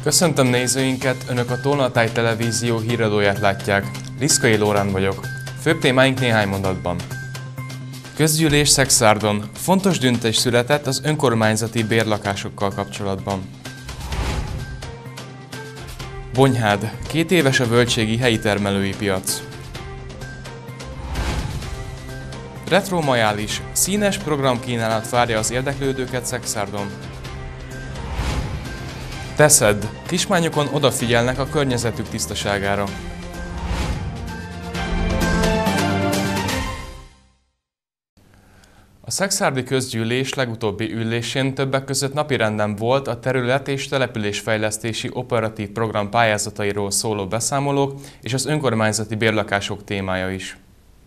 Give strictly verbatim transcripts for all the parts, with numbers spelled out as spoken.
Köszöntöm nézőinket, Önök a Tolnatáj Televízió híradóját látják. Liszkai Lórán vagyok. Főbb témáink néhány mondatban. Közgyűlés Szexárdon. Fontos döntés született az önkormányzati bérlakásokkal kapcsolatban. Bonyhád. Két éves a völgységi helyi termelői piac. Retro Majális. Színes programkínálat várja az érdeklődőket Szexárdon. Teszed. Kismányokon odafigyelnek a környezetük tisztaságára. A Szexárdi Közgyűlés legutóbbi ülésén többek között napirenden volt a terület- és településfejlesztési operatív program pályázatairól szóló beszámolók és az önkormányzati bérlakások témája is.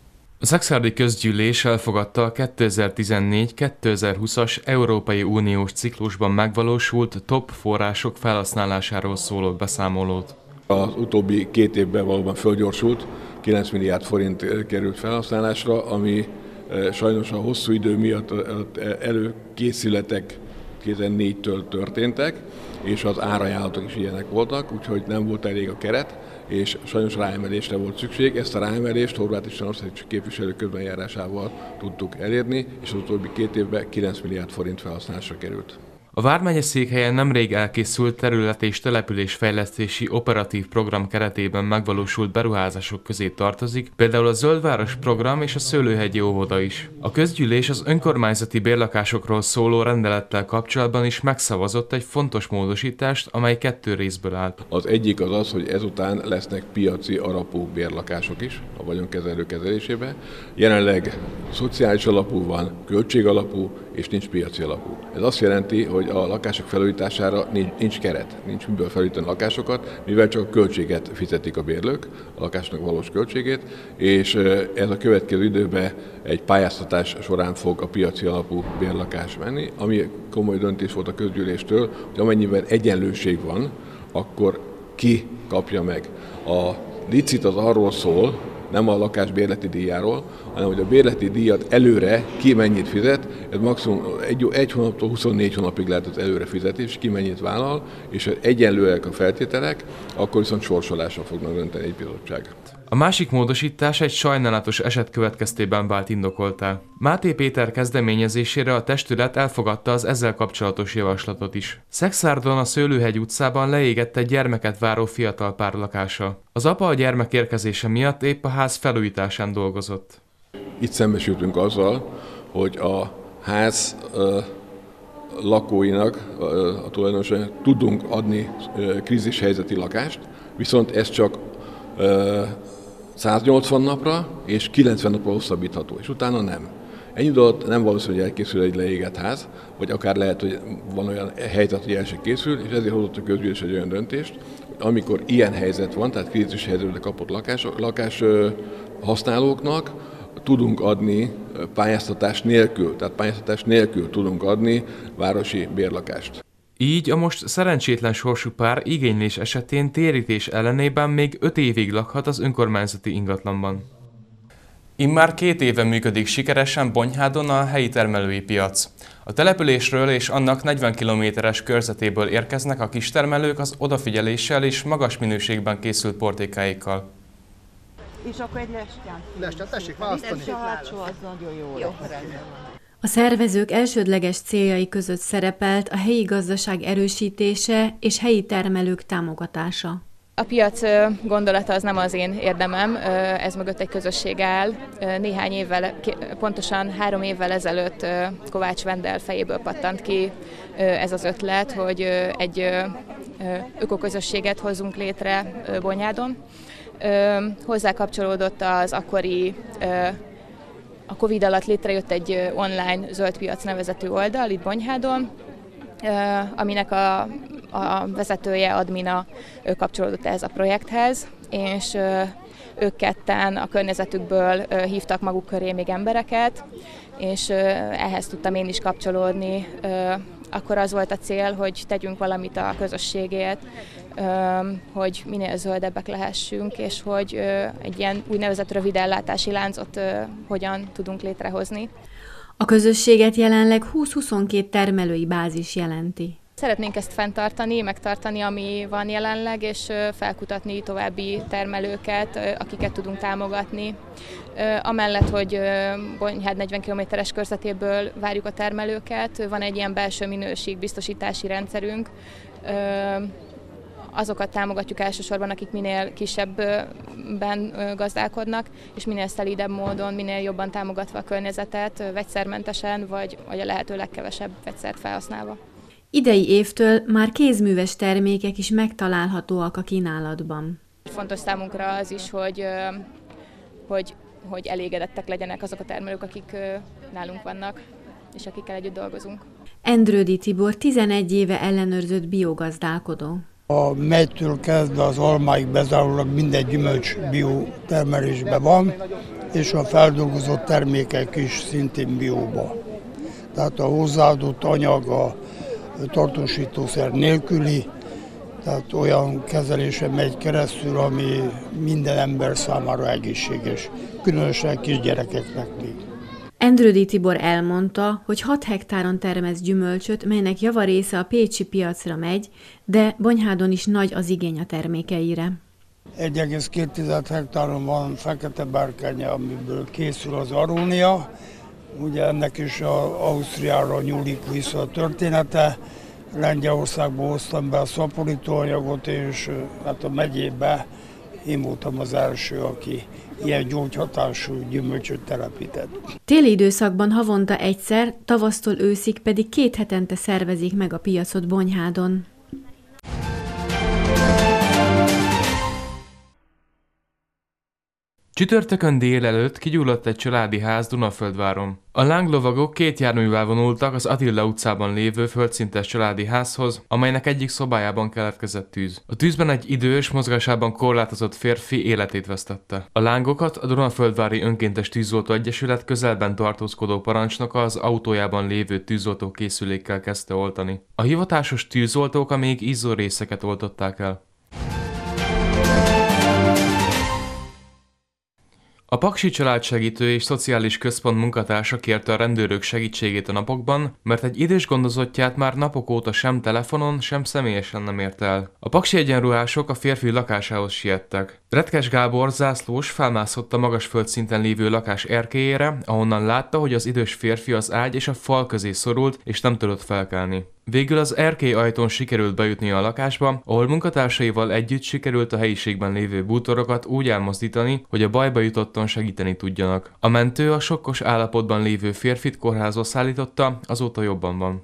A Szexárdi Közgyűlés elfogadta a kétezer-tizennégy kétezer-húszas Európai Uniós ciklusban megvalósult top források felhasználásáról szóló beszámolót. Az utóbbi két évben valóban fölgyorsult, kilenc milliárd forint került felhasználásra, ami sajnos a hosszú idő miatt előkészületek kétezer-négytől történtek, és az árajánlatok is ilyenek voltak, úgyhogy nem volt elég a keret, és sajnos ráemelésre volt szükség. Ezt a ráemelést Horváth István országos képviselő közbenjárásával tudtuk elérni, és az utóbbi két évben kilenc milliárd forint felhasználásra került. A vármegye székhelyen nemrég elkészült terület- és településfejlesztési operatív program keretében megvalósult beruházások közé tartozik, például a Zöldváros program és a Szőlőhegyi óvoda is. A közgyűlés az önkormányzati bérlakásokról szóló rendelettel kapcsolatban is megszavazott egy fontos módosítást, amely kettő részből állt. Az egyik az az, hogy ezután lesznek piaci alapú bérlakások is a vagyonkezelő kezelésében. Jelenleg szociális alapú van, költség alapú és nincs piaci alapú. Ez azt jelenti, hogy a lakások felújítására nincs, nincs keret, nincs miből felújítani a lakásokat, mivel csak a költséget fizetik a bérlők, a lakásnak valós költségét, és ez a következő időben egy pályáztatás során fog a piaci alapú bérlakás menni, ami komoly döntés volt a közgyűléstől, hogy amennyiben egyenlőség van, akkor ki kapja meg. A licit az arról szól, nem a lakás bérleti díjáról, hanem hogy a bérleti díjat előre ki mennyit fizet, ez maximum egy, egy hónaptól huszonnégy hónapig lehet az előre fizetés, ki mennyit vállal, és ha egyenlőek a feltételek, akkor viszont sorsolással fognak dönteni egy bizottság. A másik módosítás egy sajnálatos eset következtében vált indokoltá. Máté Péter kezdeményezésére a testület elfogadta az ezzel kapcsolatos javaslatot is. Szexárdon a Szőlőhegy utcában leégett egy gyermeket váró fiatal pár lakása. Az apa a gyermek érkezése miatt épp a ház felújításán dolgozott. Itt szembesültünk azzal, hogy a ház ö, lakóinak, ö, a tulajdonosainak tudunk adni ö, krízishelyzeti lakást, viszont ez csak ö, száznyolcvan napra és kilencven napra hosszabbítható, és utána nem. Ennyi idő alatt nem valószínű, hogy elkészül egy leégett ház, vagy akár lehet, hogy van olyan helyzet, hogy el se készül, és ezért hozott a közgyűlés egy olyan döntést, hogy amikor ilyen helyzet van, tehát krízis helyzetben kapott lakás, lakás használóknak, tudunk adni pályáztatás nélkül, tehát pályáztatás nélkül tudunk adni városi bérlakást. Így a most szerencsétlen sorsú pár igénylés esetén térítés ellenében még öt évig lakhat az önkormányzati ingatlanban. Immár két éve működik sikeresen Bonyhádon a helyi termelői piac. A településről és annak negyven kilométeres körzetéből érkeznek a kistermelők az odafigyeléssel és magas minőségben készült portékáikkal. És akkor egy lestján. Lestján, tessék választani. A hátsó az nagyon jó. jó. A szervezők elsődleges céljai között szerepelt a helyi gazdaság erősítése és helyi termelők támogatása. A piac gondolata az nem az én érdemem, ez mögött egy közösség áll. Néhány évvel, pontosan három évvel ezelőtt Kovács Vendel fejéből pattant ki ez az ötlet, hogy egy ökoközösséget hozzunk létre Bonyhádon. Hozzá kapcsolódott az akkori a Covid alatt létrejött egy online zöldpiac nevezetű oldal itt Bonyhádon, aminek a, a vezetője, admina kapcsolódott ehhez a projekthez, és ők ketten a környezetükből hívtak maguk köré még embereket, és ehhez tudtam én is kapcsolódni. Akkor az volt a cél, hogy tegyünk valamit a közösségért, hogy minél zöldebbek lehessünk, és hogy egy ilyen úgynevezett rövid ellátási láncot hogyan tudunk létrehozni. A közösséget jelenleg húsz-huszonkettő termelői bázis jelenti. Szeretnénk ezt fenntartani, megtartani, ami van jelenleg, és felkutatni további termelőket, akiket tudunk támogatni. Amellett, hogy Bonyhád negyven kilométeres körzetéből várjuk a termelőket, van egy ilyen belső minőségbiztosítási rendszerünk. Azokat támogatjuk elsősorban, akik minél kisebben gazdálkodnak, és minél szelídebb módon, minél jobban támogatva a környezetet, vegyszermentesen, vagy, vagy a lehető legkevesebb vegyszert felhasználva. Idei évtől már kézműves termékek is megtalálhatóak a kínálatban. Fontos számunkra az is, hogy, hogy, hogy elégedettek legyenek azok a termelők, akik nálunk vannak, és akikkel együtt dolgozunk. Endrődi Tibor tizenegy éve ellenőrzött biogazdálkodó. A megytől kezdve az almáig bezárólag minden gyümölcs biotermelésben van, és a feldolgozott termékek is szintén bióba. Tehát a hozzáadott anyag a tartósítószer nélküli, tehát olyan kezelése megy keresztül, ami minden ember számára egészséges, különösen kisgyerekeknek még. Endrődi Tibor elmondta, hogy hat hektáron termesz gyümölcsöt, melynek javarésze a pécsi piacra megy, de Bonyhádon is nagy az igény a termékeire. egy egész két hektáron van fekete bárkánya, amiből készül az arónia. Ugye ennek is a Ausztriára nyúlik vissza a története. Lengyelországból hoztam be a szaporítóanyagot, és hát a megyébe én voltam az első, aki ilyen gyógyhatású gyümölcsöt telepített. Téli időszakban havonta egyszer, tavasztól őszig pedig két hetente szervezik meg a piacot Bonyhádon. Csütörtökön délelőtt kigyulladt egy családi ház Dunaföldváron. A lánglovagok két járművel vonultak az Attila utcában lévő földszintes családi házhoz, amelynek egyik szobájában keletkezett tűz. A tűzben egy idős, mozgásában korlátozott férfi életét vesztette. A lángokat a Dunaföldvári Önkéntes Tűzoltó Egyesület közelben tartózkodó parancsnoka az autójában lévő tűzoltó készülékkel kezdte oltani. A hivatásos tűzoltók a még izzó részeket oltották el. A Paksi Családsegítő és Szociális Központ munkatársa kérte a rendőrök segítségét a napokban, mert egy idős gondozottját már napok óta sem telefonon, sem személyesen nem ért el. A paksi egyenruhások a férfi lakásához siettek. Retkes Gábor zászlós felmászott a magas földszinten lévő lakás erkélyére, ahonnan látta, hogy az idős férfi az ágy és a fal közé szorult, és nem tudott felkelni. Végül az erkély ajtón sikerült bejutni a lakásba, ahol munkatársaival együtt sikerült a helyiségben lévő bútorokat úgy elmozdítani, hogy a bajba jutotton segíteni tudjanak. A mentő a sokkos állapotban lévő férfit kórházba szállította, azóta jobban van.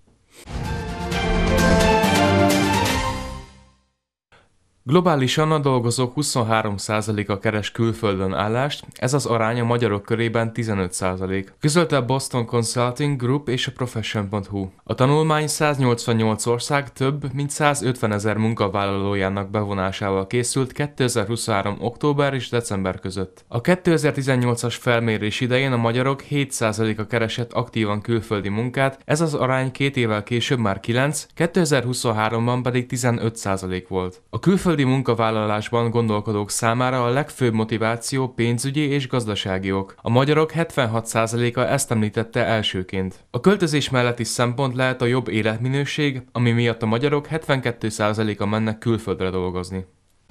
Globálisan a dolgozók huszonhárom százaléka keres külföldön állást, ez az arány a magyarok körében tizenöt százalék. Közölte a Boston Consulting Group és a Profession pont hu. A tanulmány száznyolcvannyolc ország több mint százötvenezer munkavállalójának bevonásával készült kétezer-huszonhárom október és december között. A kétezer-tizennyolcas felmérés idején a magyarok hét százaléka keresett aktívan külföldi munkát, ez az arány két évvel később már kilenc, kétezer-huszonháromban pedig tizenöt százalék volt. A külföldi A munkavállalásban gondolkodók számára a legfőbb motiváció pénzügyi és gazdasági ok. A magyarok hetvenhat százaléka ezt említette elsőként. A költözés melletti szempont lehet a jobb életminőség, ami miatt a magyarok hetvenkét százaléka mennek külföldre dolgozni.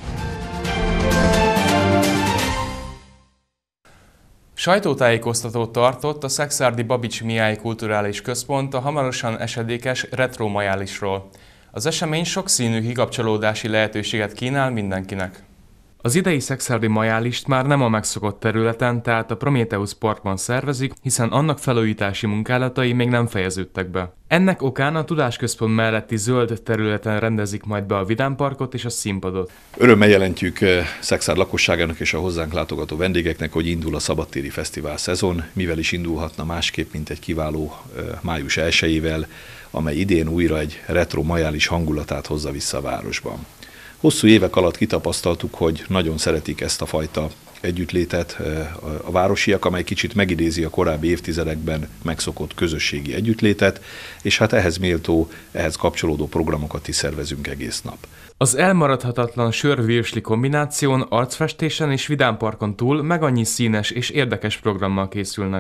Sajtótájékoztatót tartott a Szekszárdi Babics Mihály Kulturális Központ a hamarosan esedékes retro majálisról. Az esemény sokszínű kikapcsolódási lehetőséget kínál mindenkinek. Az idei szekszárdi majálist már nem a megszokott területen, tehát a Prométheusz Parkban szervezik, hiszen annak felújítási munkálatai még nem fejeződtek be. Ennek okán a Tudásközpont melletti zöld területen rendezik majd be a vidámparkot és a színpadot. Örömmel jelentjük Szekszárd lakosságának és a hozzánk látogató vendégeknek, hogy indul a szabadtéri fesztivál szezon, mivel is indulhatna másképp, mint egy kiváló május elsejével, amely idén újra egy retro majális hangulatát hozza vissza a városban. Hosszú évek alatt kitapasztaltuk, hogy nagyon szeretik ezt a fajta együttlétet a városiak, amely kicsit megidézi a korábbi évtizedekben megszokott közösségi együttlétet, és hát ehhez méltó, ehhez kapcsolódó programokat is szervezünk egész nap. Az elmaradhatatlan sör-virsli kombináción, arcfestésen és vidámparkon túl meg annyi színes és érdekes programmal készülnek.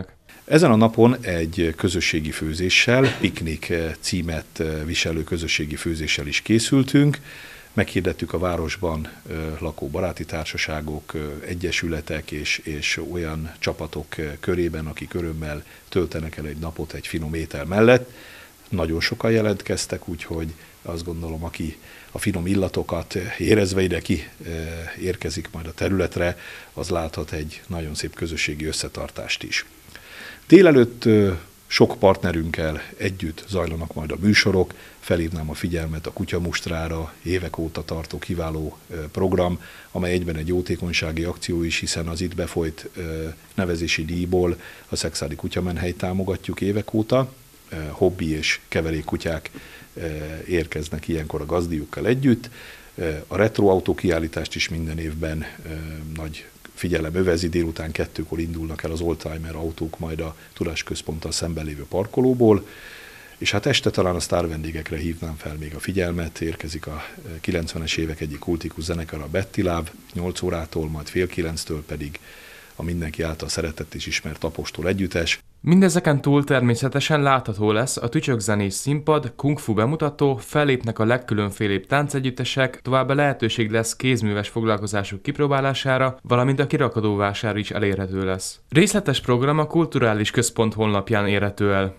Ezen a napon egy közösségi főzéssel, piknik címet viselő közösségi főzéssel is készültünk. Meghirdettük a városban lakó baráti társaságok, egyesületek és, és olyan csapatok körében, akik örömmel töltenek el egy napot egy finom étel mellett. Nagyon sokan jelentkeztek, úgyhogy azt gondolom, aki a finom illatokat érezve ide ki érkezik majd a területre, az láthat egy nagyon szép közösségi összetartást is. Délelőtt sok partnerünkkel együtt zajlanak majd a műsorok, felhívnám a figyelmet a Kutyamustrára, évek óta tartó kiváló program, amely egyben egy jótékonysági akció is, hiszen az itt befolyt nevezési díjból a Szexádi Kutyamenhelyt támogatjuk évek óta. Hobbi és keverékkutyák érkeznek ilyenkor a gazdiukkal együtt. A retroautó kiállítást is minden évben nagy figyelem övezi, délután kettőkor indulnak el az oldtimer autók majd a tudásközponttal szemben lévő parkolóból, és hát este talán a sztár vendégekre hívnám fel még a figyelmet, érkezik a kilencvenes évek egyik kultikus zenekar, a Betty Love, nyolc órától, majd fél kilenctől pedig a mindenki által szeretett és ismert Apostol együttes. Mindezeken túl természetesen látható lesz a tücsökzenés színpad, kung-fu bemutató, fellépnek a legkülönfélébb táncegyüttesek, továbbá lehetőség lesz kézműves foglalkozások kipróbálására, valamint a kirakadóvásár is elérhető lesz. Részletes program a Kulturális Központ honlapján érhető el.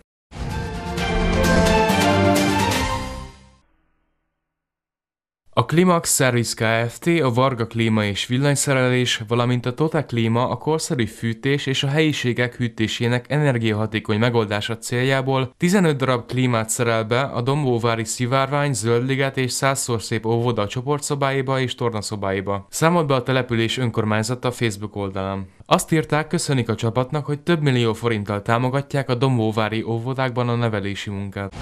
A Klimax Service Kft., a Varga Klíma és Villanyszerelés, valamint a Tote Klíma a korszerű fűtés és a helyiségek hűtésének energiahatékony megoldása céljából tizenöt darab klímát szerel be a Dombóvári Szivárvány, Zöldliget és Százszor Szép óvoda csoportszobáiba és tornaszobáiba. Számolt be a település önkormányzata Facebook oldalán. Azt írták, köszönik a csapatnak, hogy több millió forinttal támogatják a dombóvári óvodákban a nevelési munkát.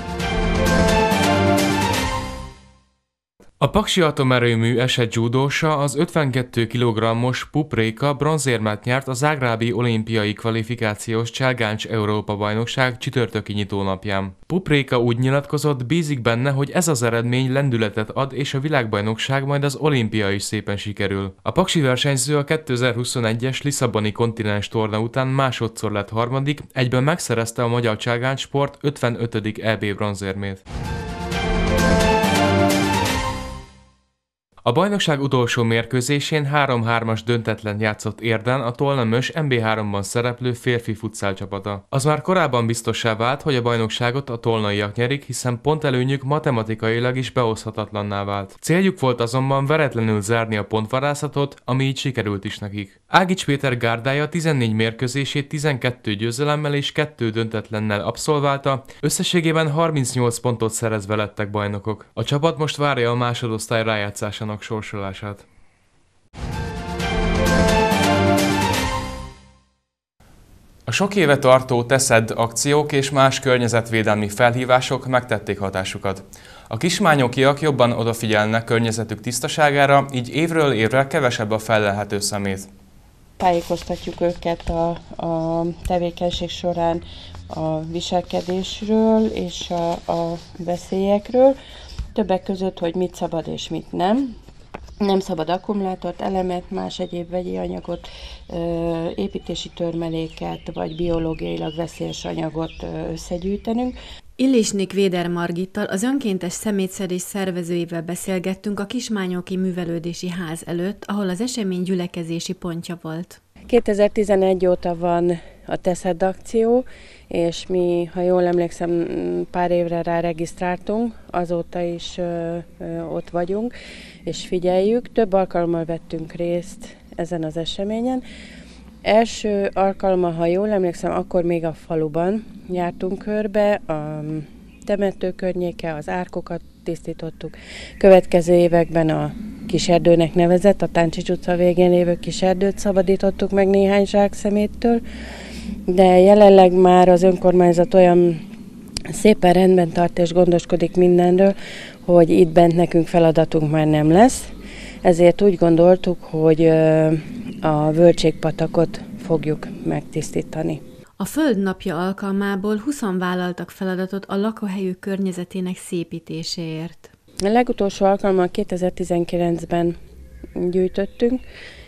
A Paksi Atomerőmű eset judósa, az ötvenkét kilogrammos Pup Réka bronzérmet nyert a zágrábi olimpiai kvalifikációs Cselgáncs Európa-bajnokság csütörtöki nyitónapján. Pup Réka úgy nyilatkozott, bízik benne, hogy ez az eredmény lendületet ad, és a világbajnokság majd az olimpia is szépen sikerül. A paksi versenyző a kétezer-huszonegyes Lisszaboni kontinens torna után másodszor lett harmadik, egyben megszerezte a magyar Cselgáncs sport ötvenötödik é bé bronzérmét. A bajnokság utolsó mérkőzésén három-hármas döntetlen játszott Érden a Tolna-Mös em bé háromban szereplő férfi futszál csapata. Az már korábban biztossá vált, hogy a bajnokságot a tolnaiak nyerik, hiszen pontelőnyük matematikailag is behozhatatlanná vált. Céljuk volt azonban veretlenül zárni a pontvarázslatot, ami így sikerült is nekik. Ágics Péter gárdája tizennégy mérkőzését tizenkettő győzelemmel és kettő döntetlennel abszolválta, összességében harmincnyolc pontot szerezve lettek bajnokok. A csapat most várja a másodosztály rájátszásának sorsolását. A sok éve tartó Teszed akciók és más környezetvédelmi felhívások megtették hatásukat. A kismányokiak jobban odafigyelnek környezetük tisztaságára, így évről évre kevesebb a fellelhető szemét. Tájékoztatjuk őket a, a tevékenység során a viselkedésről és a, a veszélyekről, többek között, hogy mit szabad és mit nem. Nem szabad akkumulátort, elemet, más egyéb vegyi anyagot, építési törmeléket vagy biológiailag veszélyes anyagot összegyűjtenünk. Illisnik Véder Margittal, az önkéntes szemétszedés szervezőjével beszélgettünk a Kismányoki Művelődési Ház előtt, ahol az esemény gyülekezési pontja volt. kétezer-tizenegy óta van a Teszed akció, és mi, ha jól emlékszem, pár évre rá regisztráltunk, azóta is ö, ö, ott vagyunk, és figyeljük. Több alkalommal vettünk részt ezen az eseményen. Első alkalommal, ha jól emlékszem, akkor még a faluban jártunk körbe, a temető környéke, az árkokat tisztítottuk. Következő években a kiserdőnek nevezett, a Táncsics utca végén lévő kiserdőt szabadítottuk meg néhány zsák szeméttől, de jelenleg már az önkormányzat olyan szépen rendben tart és gondoskodik mindenről, hogy itt bent nekünk feladatunk már nem lesz. Ezért úgy gondoltuk, hogy a Völgységpatakot fogjuk megtisztítani. A Föld napja alkalmából húszan vállaltak feladatot a lakóhelyük környezetének szépítéséért. A legutolsó alkalommal kétezer-tizenkilencben gyűjtöttünk,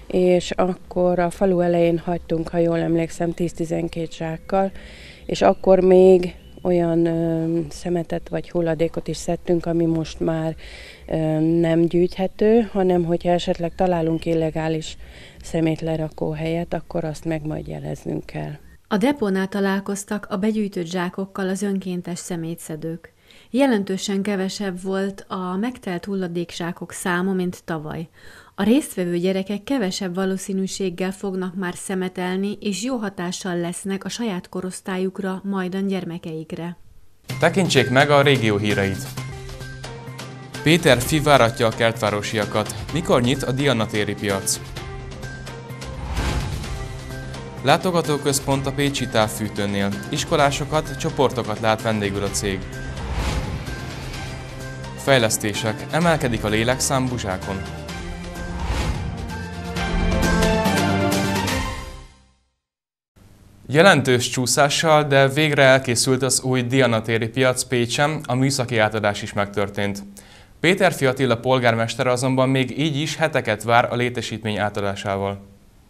és akkor a falu elején hagytunk, ha jól emlékszem, tíz-tizenkét zsákkal, és akkor még olyan ö, szemetet vagy hulladékot is szedtünk, ami most már ö, nem gyűjthető, hanem hogyha esetleg találunk illegális szemétlerakó helyet, akkor azt meg majd jeleznünk kell. A depónál találkoztak a begyűjtött zsákokkal az önkéntes szemétszedők. Jelentősen kevesebb volt a megtelt hulladékzsákok száma, mint tavaly. A résztvevő gyerekek kevesebb valószínűséggel fognak már szemetelni, és jó hatással lesznek a saját korosztályukra, majdan gyermekeikre. Tekintsék meg a régió híreit! Péterfi váratja a kertvárosiakat. Mikor nyit a Diana téri piac? Látogatóközpont a pécsi távfűtőnél. Iskolásokat, csoportokat lát vendégül a cég. Fejlesztések. Emelkedik a lélekszám Buzsákon. Jelentős csúszással, de végre elkészült az új Diana téri piac Pécsen, a műszaki átadás is megtörtént. Péterfi Attila polgármester azonban még így is heteket vár a létesítmény átadásával.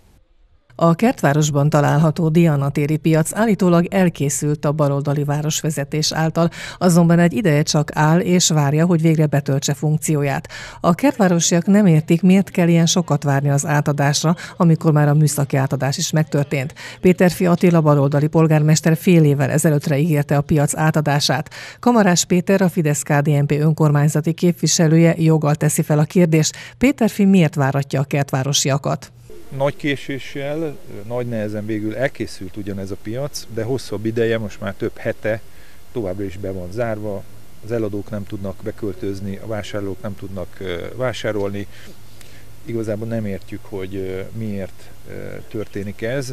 A Kertvárosban található Diana téri piac állítólag elkészült a baloldali városvezetés által, azonban egy ideje csak áll és várja, hogy végre betöltse funkcióját. A kertvárosiak nem értik, miért kell ilyen sokat várni az átadásra, amikor már a műszaki átadás is megtörtént. Péterfi Attila baloldali polgármester fél évvel ezelőttre ígérte a piac átadását. Kamarás Péter, a Fidesz-ká dé en pé önkormányzati képviselője joggal teszi fel a kérdést, Péterfi miért váratja a kertvárosiakat? Nagy késéssel, nagy nehezen végül elkészült ugyanez a piac, de hosszabb ideje, most már több hete továbbra is be van zárva, az eladók nem tudnak beköltözni, a vásárlók nem tudnak vásárolni. Igazából nem értjük, hogy miért történik ez.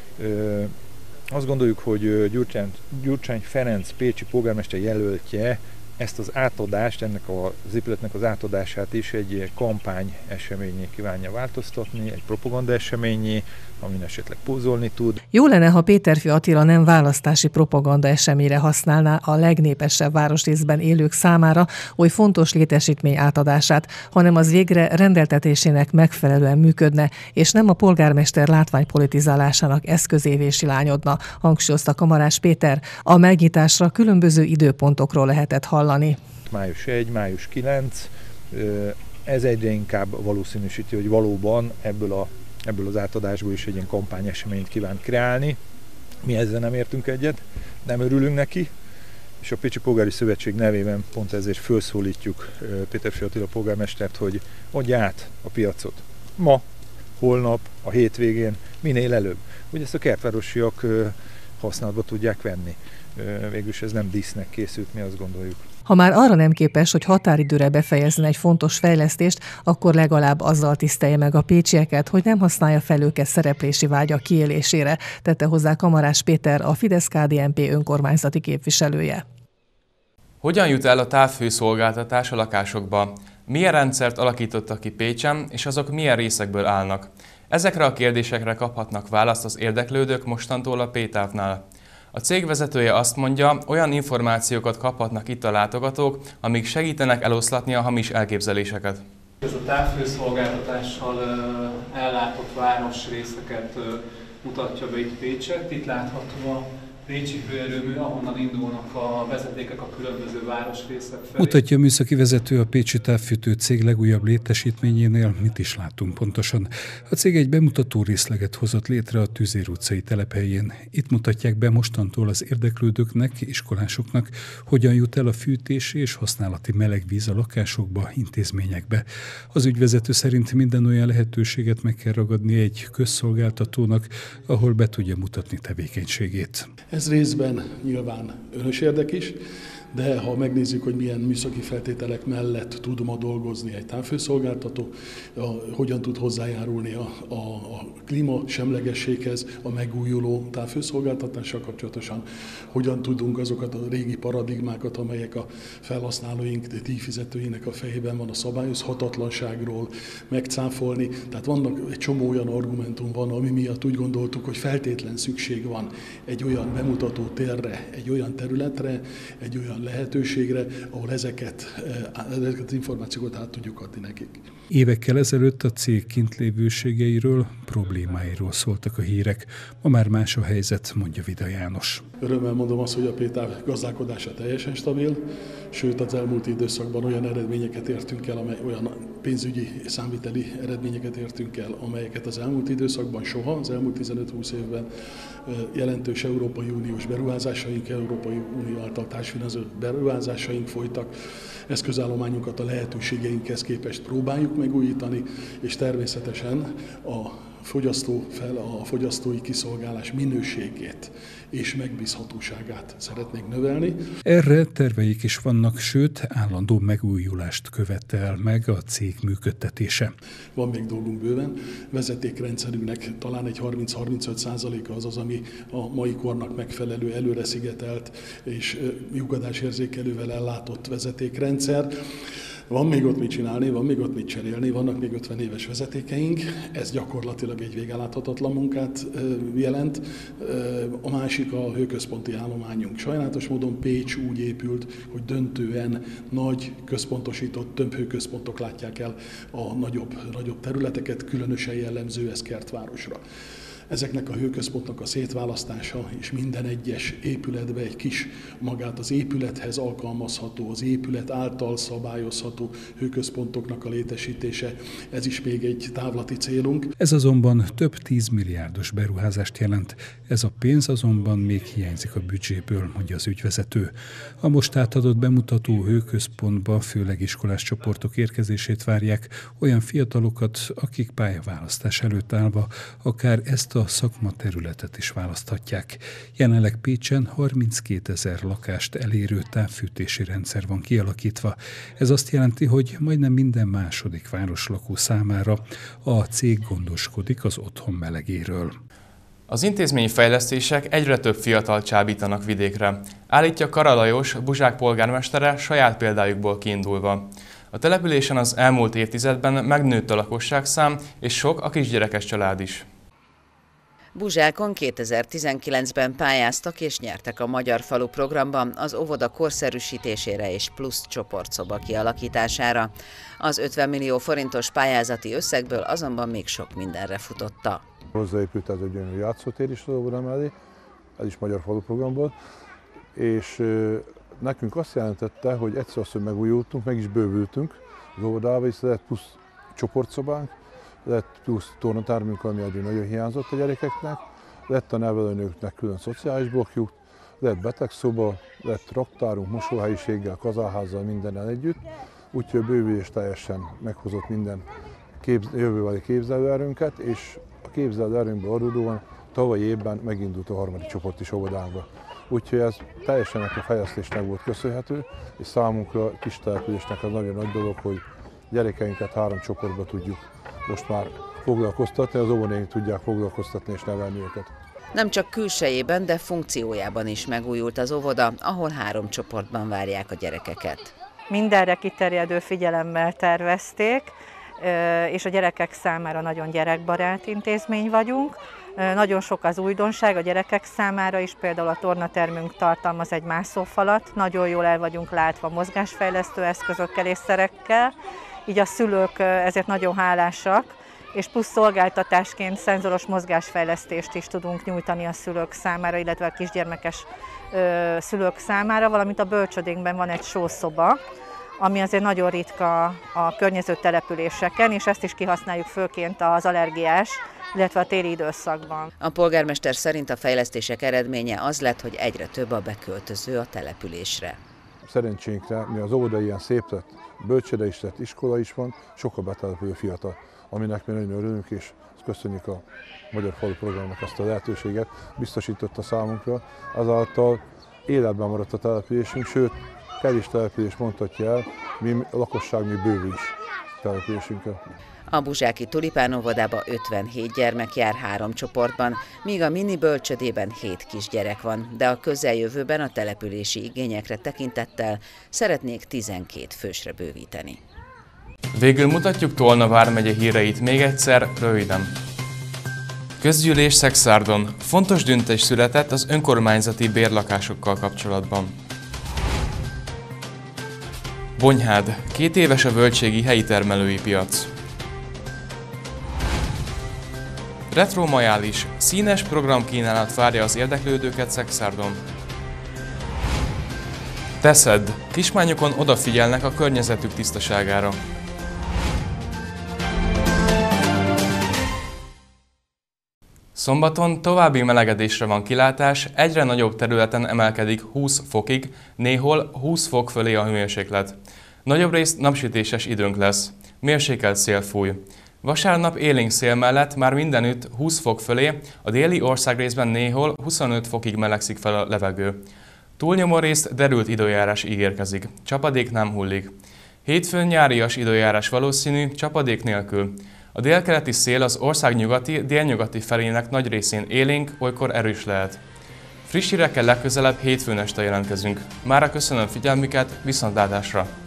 Azt gondoljuk, hogy Gyurcsány, Gyurcsány Ferenc pécsi polgármester jelöltje ezt az átadást, ennek az épületnek az átadását is egy kampány eseményé kívánja változtatni, egy propaganda eseményé, amin esetleg pózolni tud. Jó lenne, ha Péterfi Attila nem választási propaganda eseményre használná a legnépesebb városrészben élők számára oly fontos létesítmény átadását, hanem az végre rendeltetésének megfelelően működne, és nem a polgármester látványpolitizálásának eszközévé silányodna, hangsúlyozta Kamarás Péter. A megnyitásra különböző időpontokról lehetett hallani. május elseje, május kilencedike, ez egyre inkább valószínűsíti, hogy valóban ebből a ebből az átadásból is egy ilyen kampányeseményt kíván kreálni. Mi ezzel nem értünk egyet, nem örülünk neki, és a Pécsi Polgári Szövetség nevében pont ezért felszólítjuk Péterfi Attila polgármestert, hogy adja át a piacot. Ma, holnap, a hétvégén, minél előbb, hogy ezt a kertvárosiak használatba tudják venni. Végülis ez nem dísznek készült, mi azt gondoljuk. Ha már arra nem képes, hogy határidőre befejezni egy fontos fejlesztést, akkor legalább azzal tisztelje meg a pécsieket, hogy nem használja fel őket szereplési vágya kiélésére, tette hozzá Kamarás Péter, a Fidesz-ká dé en pé önkormányzati képviselője. Hogyan jut el a távhőszolgáltatás a lakásokba? Milyen rendszert alakítottak ki Pécsen, és azok milyen részekből állnak? Ezekre a kérdésekre kaphatnak választ az érdeklődők mostantól a P-távnál. A cég vezetője azt mondja, olyan információkat kaphatnak itt a látogatók, amik segítenek eloszlatni a hamis elképzeléseket. Ez a távhőszolgáltatással ellátott városrészeket mutatja be itt Pécset. Itt látható a pécsi hőerőmű, ahonnan indulnak a vezetékek a különböző városrészek felé. Mutatja a műszaki vezető a pécsi távfűtő cég legújabb létesítményénél, mit is látunk pontosan. A cég egy bemutató részleget hozott létre a Tüzér utcai telephelyén. Itt mutatják be mostantól az érdeklődőknek, iskolásoknak, hogyan jut el a fűtési és használati meleg víz a lakásokba, intézményekbe. Az ügyvezető szerint minden olyan lehetőséget meg kell ragadni egy közszolgáltatónak, ahol be tudja mutatni tevékenységét. Ez részben nyilván önös érdek is, de ha megnézzük, hogy milyen műszaki feltételek mellett tud ma dolgozni egy távhőszolgáltató, a, hogyan tud hozzájárulni a, a, a klímasemlegességhez, a megújuló távhőszolgáltatással kapcsolatosan, hogyan tudunk azokat a régi paradigmákat, amelyek a felhasználóink, díjfizetőinek a fejében van, a szabályozhatatlanságról megcáfolni. Tehát vannak egy csomó olyan argumentum van, ami miatt úgy gondoltuk, hogy feltétlen szükség van egy olyan bemutató térre, egy olyan területre, egy olyan lehetőségre, ahol ezeket, ezeket az információkat át tudjuk adni nekik. Évekkel ezelőtt a cég kintlévőségeiről, problémáiról szóltak a hírek. Ma már más a helyzet, mondja Vida János. Örömmel mondom azt, hogy a Pétáv gazdálkodása teljesen stabil, sőt az elmúlt időszakban olyan eredményeket értünk el, amely, olyan pénzügyi számviteli eredményeket értünk el, amelyeket az elmúlt időszakban soha, az elmúlt tizenöt-húsz évben jelentős Európai Uniós beruházásaink, Európai Unió által társfinanszírozott beruházásaink folytak. Eszközállományunkat a lehetőségeinkhez képest próbáljuk megújítani, és természetesen a fogyasztó fel, a fogyasztói kiszolgálás minőségét és megbízhatóságát szeretnék növelni. Erre terveik is vannak, sőt, állandó megújulást követel meg a cég működtetése. Van még dolgunk bőven. Vezetékrendszerünknek talán egy harminc-harmincöt százaléka az az, ami a mai kornak megfelelő, előre szigetelt és lyukadásérzékelővel ellátott vezetékrendszer. Van még ott mit csinálni, van még ott mit cserélni, vannak még ötven éves vezetékeink, ez gyakorlatilag egy végálláthatatlan munkát jelent. A másik a hőközponti állományunk. Sajnálatos módon Pécs úgy épült, hogy döntően nagy, központosított tömbhőközpontok látják el a nagyobb, nagyobb területeket, különösen jellemző ez Kertvárosra. Ezeknek a hőközpontnak a szétválasztása és minden egyes épületbe egy kis magát az épülethez alkalmazható, az épület által szabályozható hőközpontoknak a létesítése, ez is még egy távlati célunk. Ez azonban több tízmilliárdos beruházást jelent, ez a pénz azonban még hiányzik a büdzséből, mondja az ügyvezető. A most átadott bemutató hőközpontba főleg iskolás csoportok érkezését várják, olyan fiatalokat, akik pályaválasztás előtt állva akár ezt a a szakmaterületet is választhatják. Jelenleg Pécsen harminckétezer lakást elérő távfűtési rendszer van kialakítva. Ez azt jelenti, hogy majdnem minden második városlakó számára a cég gondoskodik az otthon melegéről. Az intézményfejlesztések egyre több fiatal csábítanak vidékre. Állítja Kara Lajos, Buzsák polgármestere saját példájukból kiindulva. A településen az elmúlt évtizedben megnőtt a lakosságszám, és sok a kisgyerekes család is. Buzsákon kétezer-tizenkilencben pályáztak és nyertek a Magyar Falu programban az óvoda korszerűsítésére és plusz csoportszoba kialakítására. Az ötven millió forintos pályázati összegből azonban még sok mindenre futotta. Hozzáépült ez egy olyan játszótér is az óvoda mellé, ez is Magyar Falu programból, és nekünk azt jelentette, hogy egyszer azt, hogy megújultunk, meg is bővültünk az óvodába, és lett plusz csoportszobánk, lett plusz tornatermünk, ami eddig nagyon hiányzott a gyerekeknek, lett a nevelőnőknek külön szociális blokkjuk, lett betegszoba, lett raktárunk, mosóhelyiséggel, kazálházzal, mindennel együtt, úgyhogy a bővülés teljesen meghozott minden képz, jövőbeli képzelőerőnket, és a képzelőerőnkből adódóan tavalyi évben megindult a harmadik csoport is óvodánkba. Úgyhogy ez teljesen a fejlesztésnek volt köszönhető, és számunkra kis településnek az nagyon nagy dolog, hogy gyerekeinket három csoportba tudjuk most már foglalkoztatni, az óvodáink tudják foglalkoztatni és nevelni őket. Nem csak külsejében, de funkciójában is megújult az óvoda, ahol három csoportban várják a gyerekeket. Mindenre kiterjedő figyelemmel tervezték, és a gyerekek számára nagyon gyerekbarát intézmény vagyunk. Nagyon sok az újdonság a gyerekek számára is, például a tornatermünk tartalmaz egy mászófalat, nagyon jól el vagyunk látva mozgásfejlesztő eszközökkel és szerekkel, így a szülők ezért nagyon hálásak, és plusz szolgáltatásként szenzoros mozgásfejlesztést is tudunk nyújtani a szülők számára, illetve a kisgyermekes ö, szülők számára, valamint a bölcsödénkben van egy sószoba, ami azért nagyon ritka a környező településeken, és ezt is kihasználjuk főként az allergiás, illetve a téli időszakban. A polgármester szerint a fejlesztések eredménye az lett, hogy egyre több a beköltöző a településre. Szerencsénkre, mi az óvoda ilyen szép lett, bölcsőde is lett, iskola is van, sokkal betelepülő fiatal, aminek mi nagyon örülünk, és köszönjük a Magyar Falu programnak ezt a lehetőséget, biztosította számunkra, azáltal életben maradt a településünk, sőt, kevés település mondhatja el, mi a lakosság mi bővül is településünkkel. A buzsáki tulipán óvodába ötvenhét gyermek jár három csoportban, míg a mini bölcsödében hét kisgyerek van, de a közeljövőben a települési igényekre tekintettel szeretnék tizenkét fősre bővíteni. Végül mutatjuk Tolna vármegye híreit még egyszer, röviden. Közgyűlés Szexárdon. Fontos döntés született az önkormányzati bérlakásokkal kapcsolatban. Bonyhád. Két éves a völgységi helyi termelői piac. Retro Majális. Színes programkínálat várja az érdeklődőket Szekszárdon. Teszed. Kismányokon odafigyelnek a környezetük tisztaságára. Szombaton további melegedésre van kilátás, egyre nagyobb területen emelkedik húsz fokig, néhol húsz fok fölé a hőmérséklet. Nagyobb részt napsütéses időnk lesz, mérsékelt szél fúj. Vasárnap élénk szél mellett már mindenütt húsz fok fölé, a déli országrészben néhol huszonöt fokig melegszik fel a levegő. Túlnyomó részt derült időjárás ígérkezik, csapadék nem hullik. Hétfőn nyárias időjárás valószínű, csapadék nélkül. A délkeleti szél az ország nyugati, délnyugati felének nagy részén élénk, olykor erős lehet. Friss hírekkel legközelebb hétfőn este jelentkezünk. Mára köszönöm figyelmüket, viszontlátásra!